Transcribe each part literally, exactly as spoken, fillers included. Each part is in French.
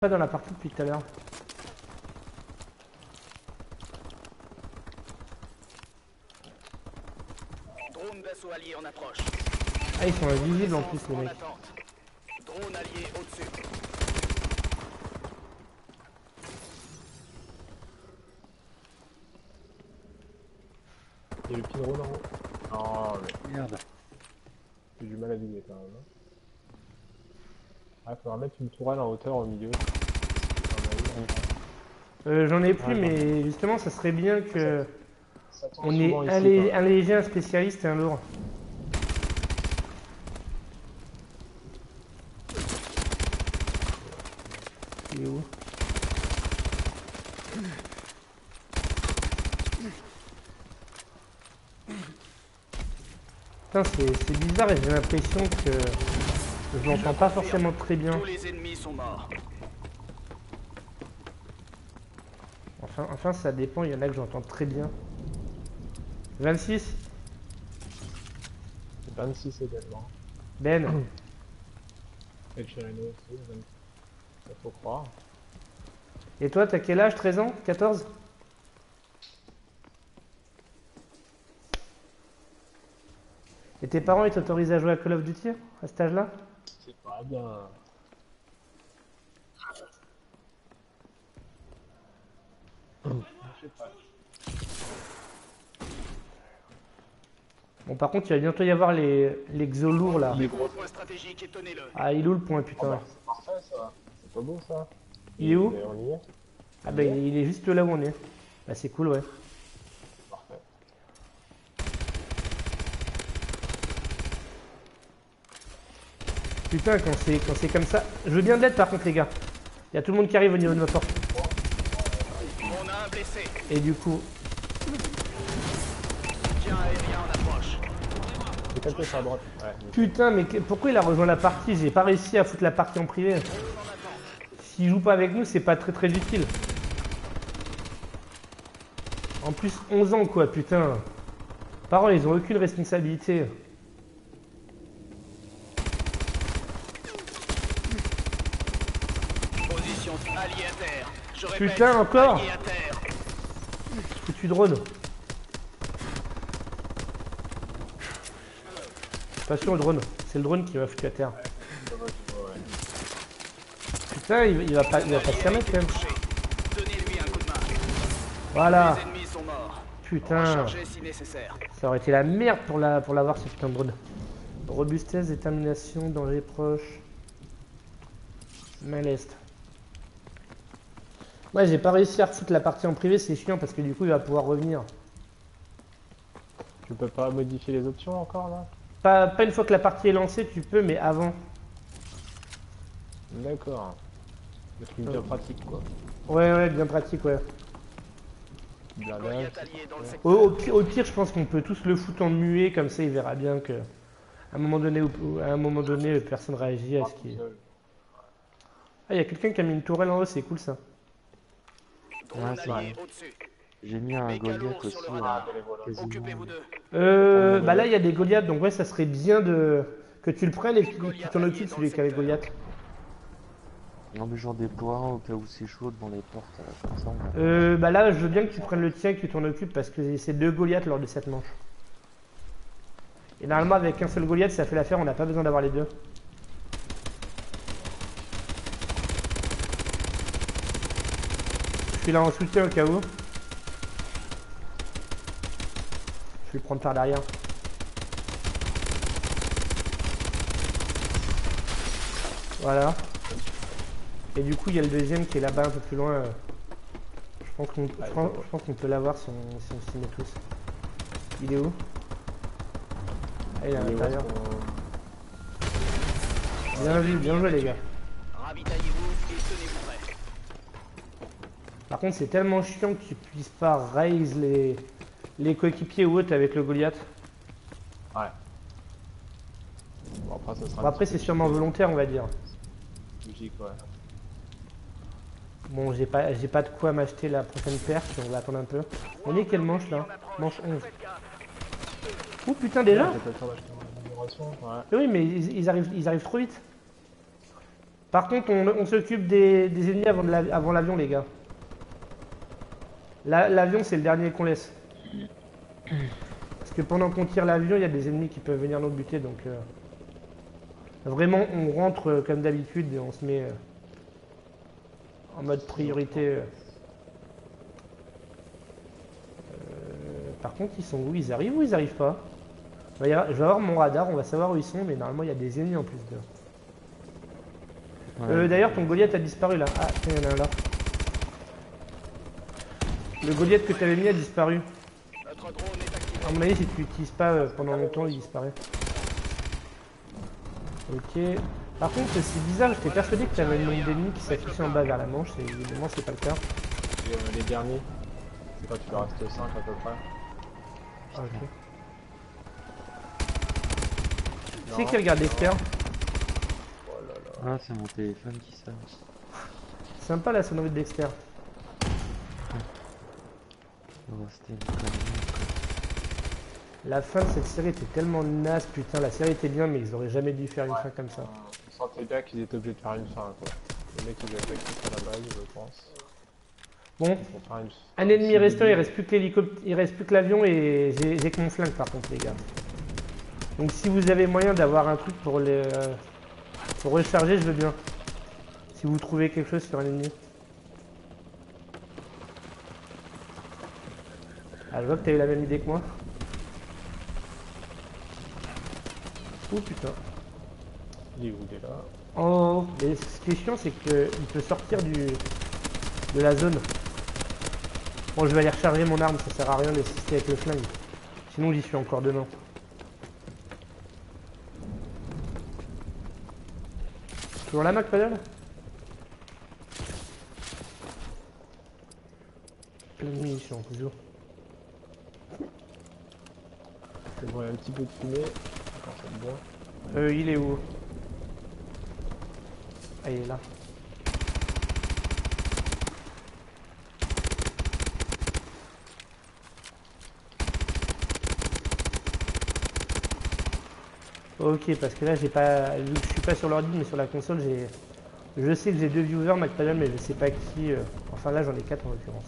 Pas dans la partie depuis tout à l'heure. Drone d'assaut allié en approche. Ah, ils sont invisibles en plus, les mecs. Drone allié au-dessus. Il y a le petit drone en haut. Oh, mais Merde. j'ai du mal à viser quand même. Ah, il faudra mettre une tourelle en hauteur au milieu. Euh, J'en ai plus, Ouais, mais justement, ça serait bien que Ça tombe on ait souvent un, ici, lé- quoi. un léger, un spécialiste et un lourd. Il est où? Putain, c'est bizarre et j'ai l'impression que je l'entends pas forcément très bien. Tous les ennemis sont morts. Enfin, enfin, ça dépend, il y en a que j'entends très bien. vingt-six. vingt-six également. Ben. Et le Chirino aussi, vingt-six. Ça faut croire. Et toi, t'as quel âge? treize ans? quatorze? Et tes parents, ils t'autorisent à jouer à Call of Duty à cet âge-là? C'est pas bien. Je sais pas. Bon, par contre, il va bientôt y avoir les, les xos lourds là. Les gros points stratégiques et tenez-le. Ah, il est où le point, Oh, putain? bah, c'est parfait ça. C'est pas beau ça. Il est où? Et on y est. Ah, bah, il est juste là où on est. Bah, c'est cool, ouais. Parfait. Putain, quand c'est quand c'est comme ça. Je veux bien de l'aide par contre, les gars. Il y a tout le monde qui arrive au niveau de ma porte. On a un blessé. Et du coup. Tiens aérien en approche. C'est quelque chose à droite. Ouais. Putain, mais que- pourquoi il a rejoint la partie? J'ai pas réussi à foutre la partie en privé. S'il joue pas avec nous, c'est pas très très utile. En plus, onze ans quoi, putain. Parents, ils ont aucune responsabilité. Position allié à terre. Je répète, Putain, encore? allié à terre. Foutu drone. Pas sûr le drone, c'est le drone qui m'a foutu à terre. Putain, il, il va pas, il va pas se remettre quand même. Donnez-lui un coup de main. Voilà. Les ennemis sont morts. Putain, Rechargez si nécessaire. ça aurait été la merde pour la pour l'avoir ce putain de drone. Robustesse, détermination, danger proche. Main lest. Ouais, j'ai pas réussi à refoutre la partie en privé, c'est chiant parce que du coup il va pouvoir revenir. Tu peux pas modifier les options encore là? Pas, pas une fois que la partie est lancée, tu peux, mais avant. D'accord. Le truc bien pratique quoi. Ouais, ouais, bien pratique, ouais. Blindage. Goliath allié dans le Au, secteur. au pire, au pire, je pense qu'on peut tous le foutre en muet, comme ça il verra bien que à un moment donné, ou- ou à un moment donné, personne réagit à ce qui. Ah, il y a quelqu'un qui a mis une tourelle en haut, c'est cool ça. Drone Ah, c'est allié vrai. au-dessus. J'ai mis un Méga Goliath lourd sur aussi, le euh, radar. quasiment. Occupez-vous d'eux. Euh, bah là il y a des Goliaths, donc ouais, ça serait bien de que tu le prennes et que tu tu t'en occupes celui qui a les Goliaths. Non mais j'en déploie un au cas où c'est chaud devant les portes, euh, comme ça. on va- Euh, bah là, je veux bien que tu prennes le tien et que tu t'en occupes parce que c'est deux Goliaths lors de cette manche. Et normalement, avec un seul Goliath, ça fait l'affaire, on n'a pas besoin d'avoir les deux. Je suis là en soutien au cas où. Je vais le prendre par derrière. Voilà. Et du coup, il y a le deuxième qui est là-bas un peu plus loin. euh. Je pense qu'on je pense- je pense qu'on peut l'avoir si on, si on s'y met tous. Il est où? Ah, il est à Il est où, l'intérieur. est-ce qu'on- Bien vu, bien joué les gars. Ravitaillez-vous et tenez-vous prêts. Par contre, c'est tellement chiant que tu puisses pas raise les, les coéquipiers ou autres avec le Goliath. Ouais. Bon après ça sera. Bon, après, c'est sûrement volontaire, on va dire. logique ouais. Bon, j'ai pas, j'ai pas de quoi m'acheter la prochaine perche, on va attendre un peu. On est quelle manche là? Manche onze. Oh putain, déjà? J'ai pas le temps d'acheter une amélioration. Ouais. Eh oui, mais ils, ils arrivent, ils arrivent trop vite. Par contre, on, on s'occupe des, des ennemis avant, de la- avant l'avion, les gars. La- L'avion, c'est le dernier qu'on laisse. Parce que pendant qu'on tire l'avion, il y a des ennemis qui peuvent venir nous buter, donc... euh, vraiment, on rentre euh, comme d'habitude et on se met euh, en mode priorité. euh. Euh, par contre, ils sont où? Ils arrivent ou ils arrivent pas? Il va y avoir- Je vais avoir mon radar, on va savoir où ils sont, mais normalement, il y a des ennemis en plus de... Ouais. Euh, D'ailleurs, ton Goliath a disparu là. Ah, tiens, il y en a un là. Le Goliath que tu avais mis a disparu. Notre drone est activé. À mon avis, si tu l'utilises pas euh, pendant longtemps, il disparaît. Ok. Par contre, c'est bizarre, j'étais persuadé que tu avais le nombre d'ennemis qui s'affichait en bas vers la manche, et évidemment, c'est pas le cas. Et, euh, les derniers, c'est quand tu leur restes cinq à peu près. Ah, ok. Qui Non. c'est qui regarde Dexter? Oh là là. Ah, c'est mon téléphone qui sonne. Sympa la sonnerie de Dexter. Oh, c'était une connerie. La fin de cette série était tellement naze, putain, la série était bien, mais ils auraient jamais dû faire une fin comme ça. On sentait bien qu'ils étaient obligés de faire une fin, quoi. Les mecs, ils avaient fait ça à la base, je pense. Bon, Pour faire une... un ennemi restant, il reste plus que l'hélicoptère, il reste plus que l'avion et j'ai j'ai que mon flingue par contre, les gars. Donc si vous avez moyen d'avoir un truc pour les euh, pour recharger, je veux bien. Si vous trouvez quelque chose sur un ennemi. Ah, je vois que t'as eu la même idée que moi. Oh putain. Il est où, il est là? Oh, mais ce qui est chiant, c'est qu'il peut sortir du de la zone. Bon, je vais aller recharger mon arme, ça sert à rien d'assister avec le flingue. Sinon, j'y suis encore demain. Toujours la Mac Paddle? Plein de munitions, toujours. C'est bon, il y a un petit peu de fumée. Attends, c'est bon. Euh, il est où? Ah, il est là. Ok, parce que là, j'ai pas, vu que je suis pas sur l'ordi, mais sur la console, j'ai, je sais que j'ai deux viewers McPadel, mais je sais pas qui. euh, Enfin, là, j'en ai quatre en l'occurrence.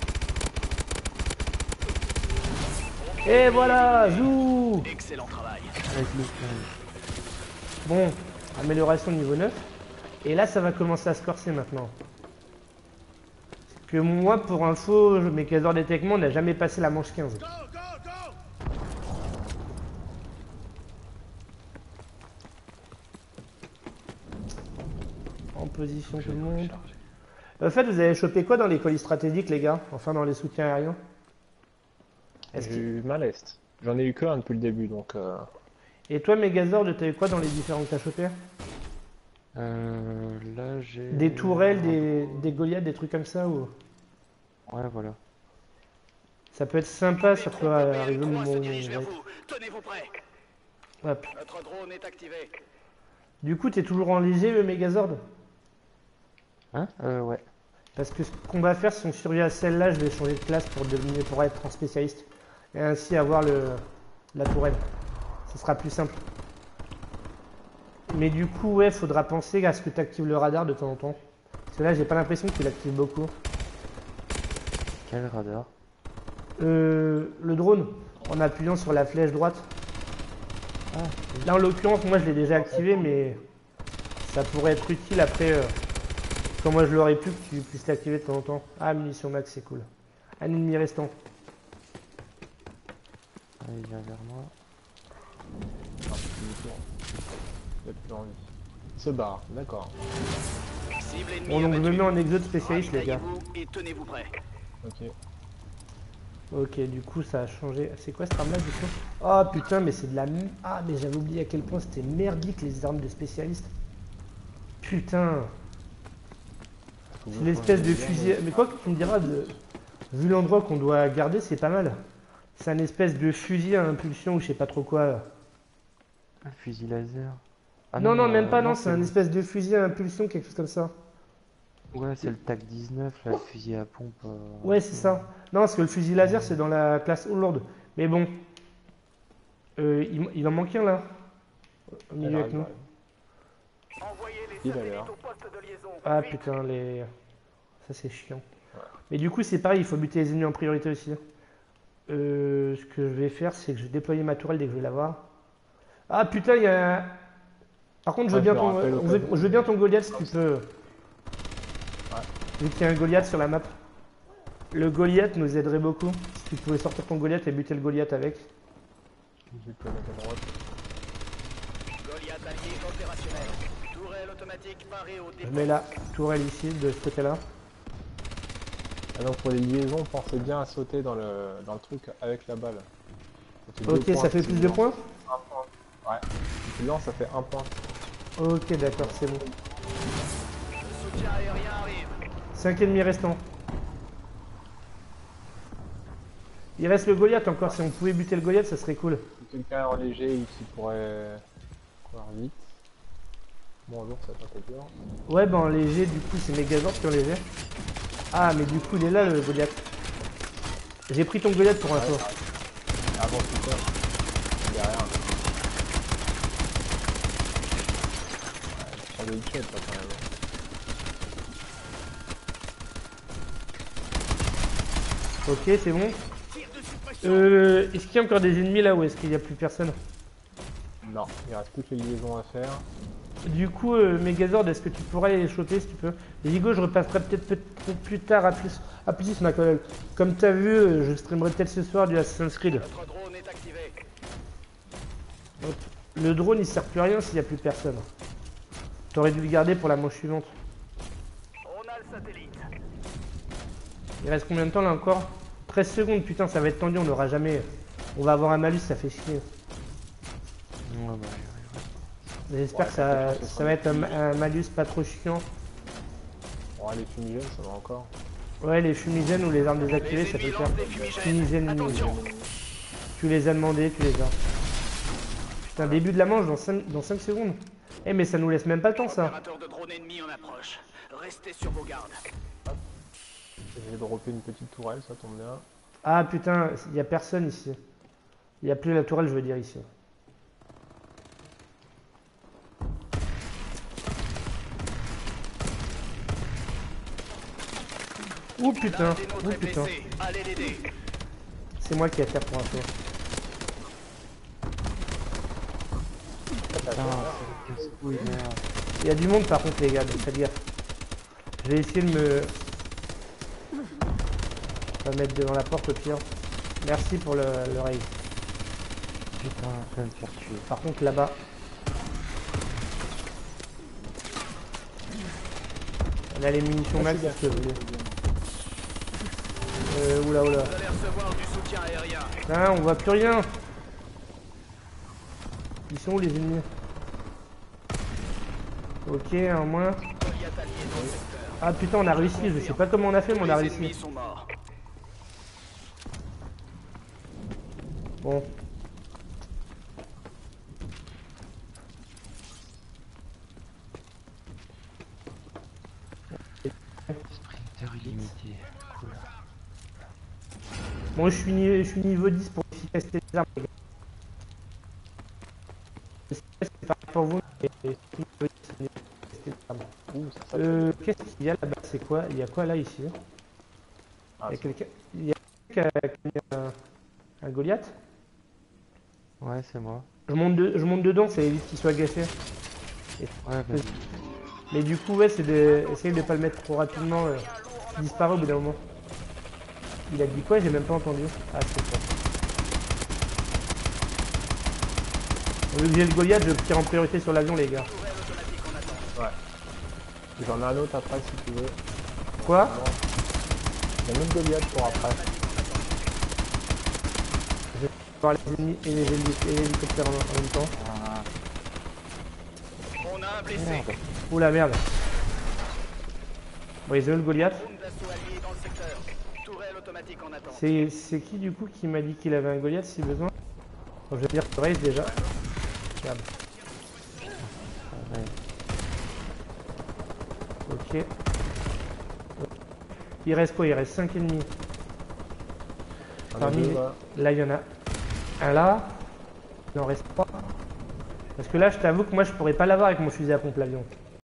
Et voilà, zou. Excellent travail. Avec le flingue. Bon, amélioration niveau neuf. Et là, ça va commencer à se corser maintenant. Parce que moi, pour info, mes caseurs d'étectement n'a jamais passé la manche quinze. En position tout le monde. En fait, vous avez chopé quoi dans les colis stratégiques, les gars? Enfin, dans les soutiens aériens? Est-ce J'ai qu'il- eu mal à l'est. J'en ai eu que un depuis le début, donc... Euh... Et toi, Megazord, t'as eu quoi dans les différents que t'as chopés? Euh, là, j'ai... Des tourelles, des, des Goliaths, des trucs comme ça ou... Ouais, voilà. Ça peut être sympa, surtout à Troupes arriver au B L trois moment où se on dirige vers break. vous. Tenez-vous prêts. Hop. Notre drone est activé. Du coup, t'es toujours en léger, le Megazord? Hein? Euh, ouais. Parce que ce qu'on va faire, si on survit à celle-là, je vais changer de classe pour devenir, pour être en spécialiste. Et ainsi avoir le, la tourelle. Ce sera plus simple. Mais du coup, ouais, faudra penser à ce que tu actives le radar de temps en temps. Parce que là, j'ai pas l'impression que tu l'actives beaucoup. Quel radar? Euh, le drone, en appuyant sur la flèche droite. Ah, Là, en l'occurrence, moi, je l'ai déjà activé, mais ça pourrait être utile après. Euh, quand moi, je l'aurais pu, que tu puisses l'activer de temps en temps. Ah, munition max, c'est cool. Un ennemi restant. ah, il vient vers moi. Ah, c'est bon. Il a plus envie. Il se barre, d'accord. Cible ennemie Bon, donc je me abattue. mets en exode spécialiste, les gars. Ravitaillez-vous et tenez-vous prêts. Ok. Ok, du coup, ça a changé. C'est quoi cette arme-là, du coup? Oh putain, mais c'est de la... m- Ah, mais j'avais oublié à quel point c'était merdique, les armes de spécialistes. Putain. C'est l'espèce de fusil... Mais quoi que tu me diras, de... vu l'endroit qu'on doit garder, c'est pas mal. C'est un espèce de fusil à impulsion ou je sais pas trop quoi. Un fusil laser. Ah non, non, même euh, pas, non, c'est un le- espèce de fusil à impulsion, quelque chose comme ça. Ouais, c'est le T A C dix-neuf, là, le fusil à pompe. euh, Ouais, c'est ça. Non, parce que le fusil laser, c'est dans la classe Horde. Mais bon. Euh, il, il en manque un, là. Au milieu Elle avec nous. arrive, Envoyez les pile à l'heure. Ah putain, les... Ça c'est chiant. Mais du coup c'est pareil, il faut buter les ennemis en priorité aussi. Euh, ce que je vais faire, c'est que je vais déployer ma tourelle dès que je vais l'avoir. Ah putain, il y a... un- Par contre, je veux, Ouais, bien je me ton... rappelle, je veux- je veux bien ton Goliath si tu peux. Vu qu'il y a un Goliath sur la map. Le Goliath nous aiderait beaucoup. Si tu pouvais sortir ton Goliath et buter le Goliath avec. Je vais te mettre à droite. Goliath allié opérationnel. Tourelle automatique parée au Je dépôt. mets la tourelle ici, de ce côté-là. Ah donc pour les liaisons, pensez bien à sauter dans le, dans le truc avec la balle. Ça fait deux Ok, points ça fait si plus tu de lances. points? Un point. Ouais. Si tu lances, ça fait un point. Ok, d'accord, c'est bon. Le soutien aérien arrive. cinq ennemis restants. Il reste le Goliath encore, si on pouvait buter le Goliath, ça serait cool. Si quelqu'un en léger ici pourrait courir vite. Bonjour, ça va pas peur. Ouais, bah en léger, du coup, c'est Megazord qui est en léger. Ah, mais du coup, il est là le Goliath. J'ai pris ton Goliath pour info. Avant tout ça, derrière. Ouais, je prends des hits là quand même. Ok, c'est bon. Euh, est-ce qu'il y a encore des ennemis là ou est-ce qu'il n'y a plus personne? Non, il reste plus que les liaisons à faire. Du coup, euh, Megazord, est-ce que tu pourrais les choper si tu peux? Zigo, je repasserai peut-être peut-être plus tard à plus. À plus, on a quand même. Comme t'as vu, euh, je streamerai peut-être ce soir du Assassin's Creed. Notre drone est activé. Hop. Le drone il sert plus à rien s'il n'y a plus personne. T'aurais dû le garder pour la manche suivante. On a le satellite. Il reste combien de temps là encore? treize secondes, putain, ça va être tendu, on n'aura jamais. On va avoir un malus, ça fait chier. Ouais, bah, J'espère Ouais, que ça, ça fait ça va être un, un malus pas trop chiant. Bon, les fumigènes, ça va encore. Ouais, les fumigènes ou les armes désactivées, Les ça peut ennemis le faire. lancent des fumigènes. Fumigènes, Attention. tu les as demandés, tu les as. Putain, début de la manche dans cinq, dans cinq secondes. Eh, mais ça nous laisse même pas le temps ça. Opérateur de drone ennemi en approche. Restez sur vos gardes. J'ai droppé une petite tourelle, ça tombe bien. Ah putain, il y a personne ici. Il n'y a plus la tourelle, je veux dire, ici. Ouh putain, L'un des nôtres ouh est putain. blessé. Allez l'aider. C'est moi qui ai à faire pour info. putain, c'est casse-couille, merde. Il y a du monde par contre les gars, donc faites gaffe. Je vais essayer de me... On va mettre devant la porte au pire. Merci pour le, le raid. Putain, je vais me faire tuer. Par contre là-bas... On a les munitions max, c'est ce que je voulais. Euh, oula oula. Vous allez recevoir du soutien aérien. Putain, on voit plus rien. Ils sont où les ennemis? Ok, un moins. Goliath allié dans le secteur. Ah putain, on a réussi. Je sais pas comment on a fait, mais on a Les ennemis réussi. sont morts. Bon. Sprinter illimité. Cool. Bon, je suis, ni- je suis niveau dix pour efficacité des armes, les gars. C'est pareil pour vous, mais je suis niveau dix pour efficacité des armes. Ouh, ça, ça Euh, qu'est-ce qu'il y a là-bas? C'est quoi? Il y a quoi là ici? Ah, Il y a c'est- quelqu'un il y a quelqu'un qui a, qui a un, un Goliath? Ouais, c'est moi. Je monte, de- je monte dedans, ça évite qu'il soit gâché. Ouais, vas-y. Mais du coup, ouais, c'est de essayer de pas le mettre trop rapidement. Euh, il disparaît au bout d'un moment. Il a dit quoi? J'ai même pas entendu. Ah, c'est ça. Vu que j'ai le Goliath, je tire en priorité sur l'avion, les gars. Ouais. J'en ai un autre après si tu veux. Quoi? Non. Il y a un autre Goliath pour après. Je vais voir les ennemis et les, héli- et les hélicoptères en, en même temps. On a un blessé. Merde. Ouh la merde. Bon, ils ont eu le Goliath. Drone d'assaut allié dans le secteur. Tourelle automatique en attente. C'est c'est qui du coup qui m'a dit qu'il avait un Goliath si besoin? Bon, je vais dire que Race déjà. Merde. Ouais. Ok. Il reste quoi? Il reste cinq ennemis. Un Parmi deux, les- là. Là, il y en a un là. Il en reste trois. Parce que là, je t'avoue que moi, je pourrais pas l'avoir avec mon fusil à pompe l'avion.